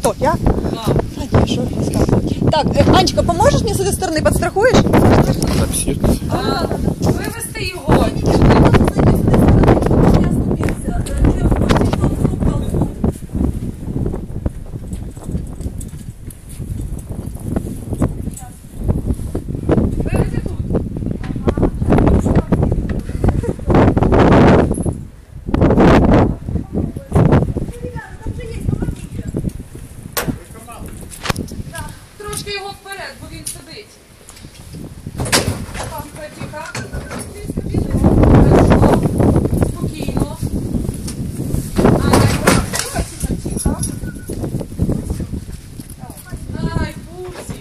Кто? Я? Да. А, не, что рассказывать. Так, Анечка, поможешь мне с этой стороны, подстрахуешь? Вивести його. Вивести тут. Трошки його вперед, бо він сидить. Так, тихо. Спокійно. Ай, тихо. Ай, пульс.